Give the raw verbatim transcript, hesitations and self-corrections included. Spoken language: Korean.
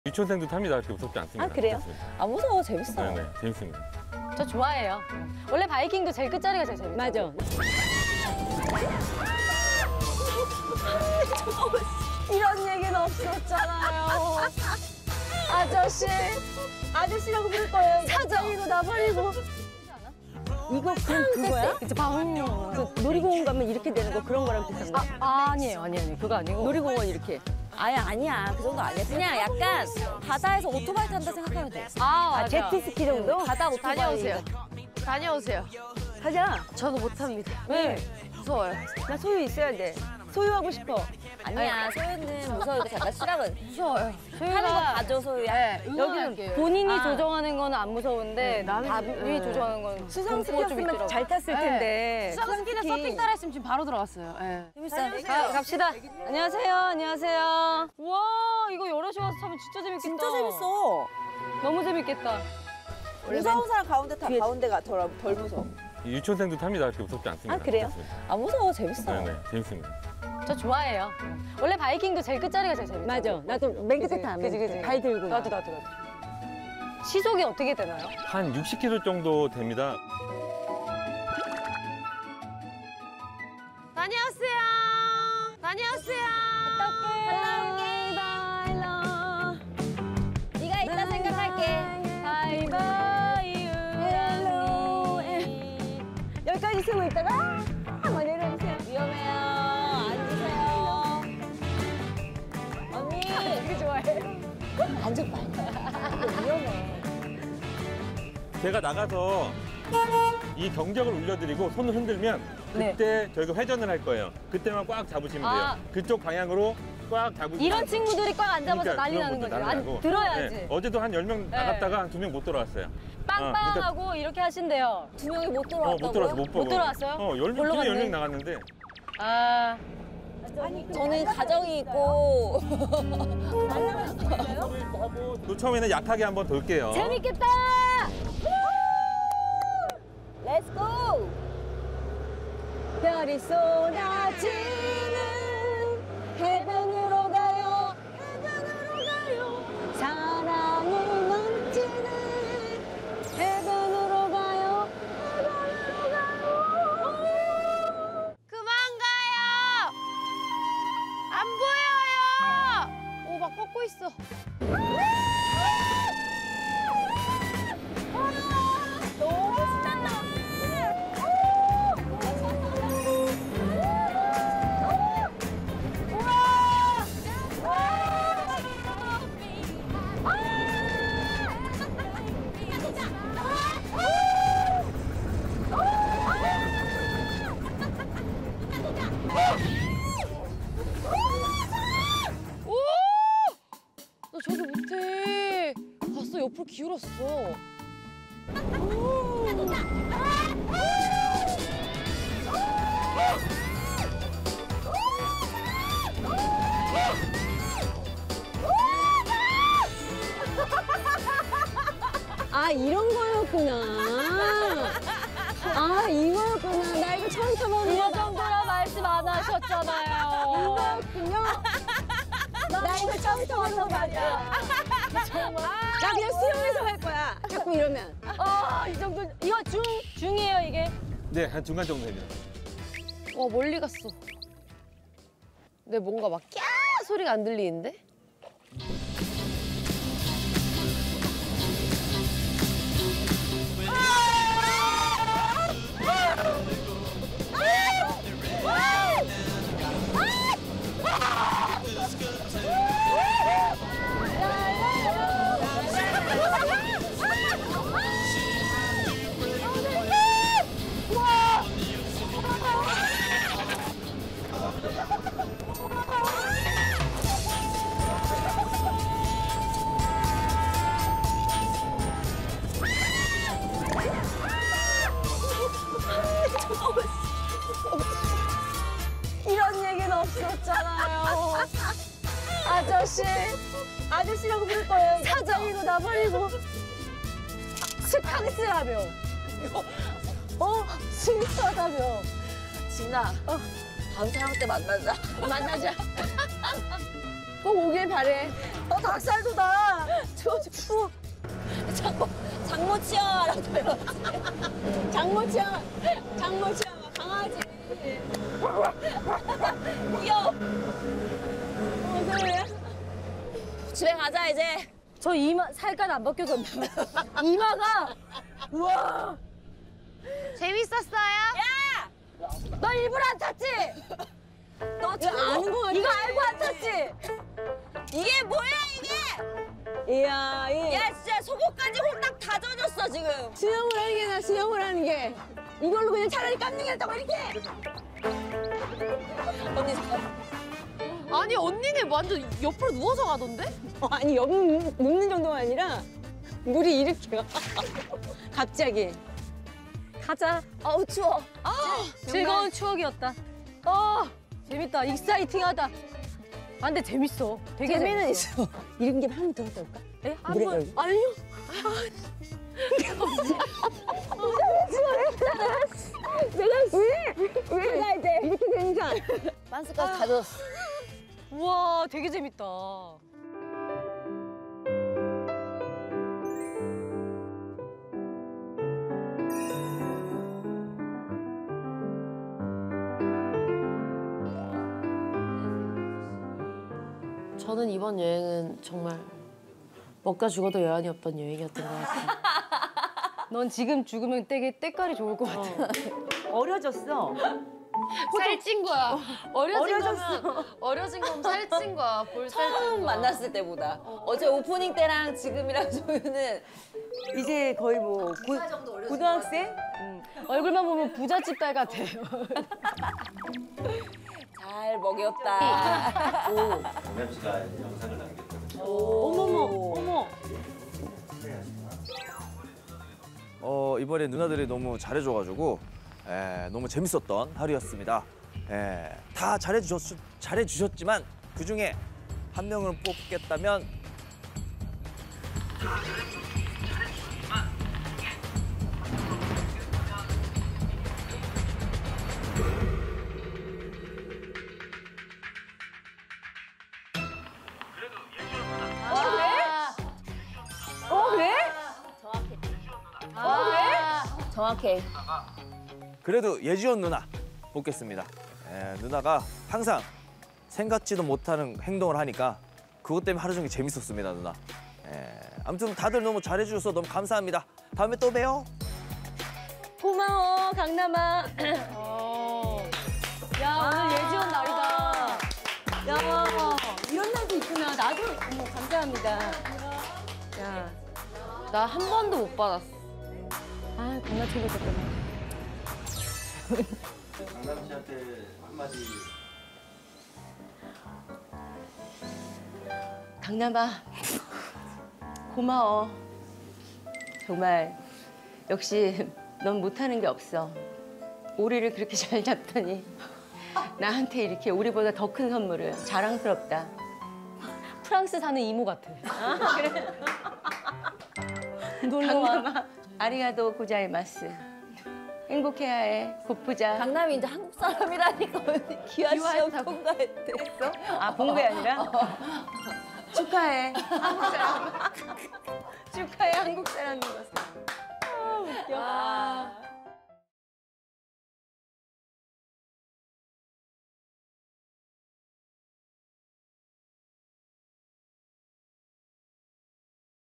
유치원생도 탑니다. 그렇게 무섭지 않습니다. 아 그래요? 재밌습니다. 아 무서워 재밌어. 네네 재밌습니다. 저 좋아해요. 원래 바이킹도 제일 끝자리가 제일 재밌어요. 맞아. 이런 얘기는 없었잖아요. 아저씨, 아저씨라고 부를 거예요. 사장이고 나 버리고. 이거 그럼 그거야? 이제 방. 그 놀이공원 가면 이렇게 되는 거 그런 거랑 비슷한 거야? 아, 아니에요, 아니 아니 그거 아니고. 놀이공원 이렇게. 아예 아니야. 그 정도 아니야. 그냥 약간 바다에서 오토바이 탄다 생각하면 돼. 아, 아, 맞아. 제트스키 정도? 바다 오토바이. 다녀오세요. 다녀오세요. 가자. 저는 못합니다. 왜? 무서워요. 나 소유 있어야 돼. 소유하고 싶어. 아니야, 소유는 무서우니까 잠깐 쉬라고. 무서워요. 하는 거 봐줘, 소유야. 네, 여기는 응원할게요. 본인이 아. 조정하는 거는 안 무서운데 나는- 남이 네. 조정하는 건 수상스키였으면 잘 탔을 텐데. 수상스키나 서핑 따라 했으면 지금 바로 들어갔어요. 예. 재밌어. 가, 갑시다. 안녕하세요, 안녕하세요. 와, 이거 여럿이 와서 타면 진짜 재밌겠다. 진짜 재밌어. 너무 재밌겠다. 무서운 사람 가운데 다 가운데가 덜, 덜 무서워. 유치원생도 탑니다. 그렇게 무섭지 않습니다. 아 그래요? 재밌습니다. 아 무서워 재밌어. 네네 재밌습니다. 저 좋아해요. 원래 바이킹도 제일 끝자리가 제일 재밌어요. 맞아. 나도 맨 끝에 타. 그지, 그지. 발 들고. 나도, 나도, 나도. 시속이 어떻게 되나요? 한 육십 킬로미터 정도 됩니다. 다녀오세요. 다녀오세요. 바이바이. 네가 있다 생각할게. 바이바이. 헬로. 여기까지 쓰고 있다가 한번 내려주세요. 위험해요. 앉으세요. 언니. 되게 좋아해. 앉아 봐. 위험해. 제가 나가서 이 경적을 울려드리고 손을 흔들면 네. 그때 저희가 회전을 할 거예요. 그때만 꽉 잡으시면 돼요. 아. 그쪽 방향으로 꽉 잡으시면 이런 친구들이 꽉 안 잡아서 그러니까 난리 그런 나는 분들 거죠. 난리 안 나고. 들어야지. 네, 어제도 한 열 명 네. 나갔다가 한 두 명 못 돌아왔어요. 빵빵하고 어, 이렇게 하신대요. 두 명이 못 어, 돌아왔다고요? 못 돌아왔어, 못 보고. 못 돌아왔어요? 어, 열 명, 놀러 팀에 열 갔네. 명 나갔는데. 아, 저는 가정이 있고 또 처음에는 약하게 한번 돌게요. 재밌겠다! Let's go! 별이 쏟아지는 해변으로 가요. 해변으로 가요. 사랑이 넘치는 해변으로 가요. 해변으로 가요. 그만 가요. 안 보여요. 오, 막 뻗고 있어. 너무 신난다. 오! 나 저기 못해. 봤어, 옆으로 기울었어. 아 이런 거였구나. 아 이거였구나. 나 이거 처음 타보는 이거 거. 정도라 말씀 안 하셨잖아요. 이거였군요. 나 이거 처음 타보는 거 맞아. 나 그냥 수영해서 갈 거야. 자꾸 이러면. 아, 이 정도. 이거 중, 중이에요, 이게. 네, 한 중간 정도 됩니다. 와, 멀리 갔어. 근데 뭔가 막 꺄 소리가 안 들리는데? 이런 얘기는 없었잖아요. 아저씨, 아저씨라고 부를 거예요. 사장이고 나 버리고. 스캉스라며. 어? 스윗하다며. 진아, 어. 다음 촬영 때 만나자. 만나자. 꼭 오길 바래. 어, 닭살도다. 추워, 추워. 장모, 장모 치아라고 닮았지. 장모 치아, 장모 치아, 강아지. 귀여워. 무슨 소리야? 집에 가자, 이제. 저 이마 살깔 안 벗겨졌나? 이마가 우와. 재밌었어요? 너 일부러 안 탔지? 너 지금 아는 거 같아. 이거 알고 안 탔지? 이게 뭐야, 이게? 이야, 이게. 야, 진짜 속옷까지 홀딱 다 젖었어, 지금. 수영을 하는 게 나 수영을 하는 게. 이걸로 그냥 차라리 깜찍이 했다고, 이렇게. 언니, 잠깐. 아니 언니는 완전 옆으로 누워서 가던데? 어, 아니, 옆 눕는 정도가 아니라 물이 이렇게 가. 갑자기. 가자. 아우, 추워. 아, 즐거운 추억이었다. 어, 재밌다. 익사이팅하다. 아, 근데 재밌어. 되게 재미는 재밌어. 있어. 이런 게 한 번 더 갔다 올까? 네? 한 물에 번. 걸고. 아니요. 내가 왜? 왜? 내가 이제 이렇게 된 이상. 반스까지 다 젖었어. 우와, 되게 재밌다. 저는 이번 여행은 정말 먹다 죽어도 여한이 없던 여행이었던 것 같아요. 넌 지금 죽으면 되게 때깔이 좋을 것 같아. 어려졌어. 살찐 거야. 어려진 어려졌어. 거면 어려진 거면 살찐 거야. 볼 살찐 처음 거야. 만났을 때보다. 어제 오프닝 때랑 지금이랑 조유는 이제 거의 뭐 고, 고등학생? 얼굴만 보면 부잣집 딸 같아요. 잘 먹였다. 오. 정엽 씨가 영상을 남겼거든요. 어머머, 어머. 어, 이번에 누나들이 너무 잘해줘가지고 에, 너무 재밌었던 하루였습니다. 에, 다 잘해주셨, 잘해주셨지만 그중에 한 명을 뽑겠다면 어, 그래? 어, 그래? 정확해. 그래도 예지원 누나 뽑겠습니다. 에, 누나가 항상 생각지도 못하는 행동을 하니까 그것 때문에 하루 종일 재밌었습니다, 누나. 에, 아무튼 다들 너무 잘해주셔서 너무 감사합니다. 다음에 또 봬요. 고마워, 강남아. 야, 오늘 예지원 날이다. 야, 이런 날도 있구나. 나도 어머, 감사합니다. 야, 나 한 번도 못 받았어. 아, 강남 최고 좋겠다. 강남 씨한테 한마디. 강남아, 고마워. 정말 역시 넌 못하는 게 없어. 오리를 그렇게 잘 잡더니 나한테 이렇게 오리보다 더 큰 선물을. 자랑스럽다. 프랑스 사는 이모 같아. 아, 그래? 강남아, 아리가도 고자이마스. 행복해야 해. 곱부자. 강남이 이제 한국 사람이라니까 기아 시험 통과했대. 아, 본 게 아니라? 축하해. 한국 사람. 축하해, 한국 사람인 것.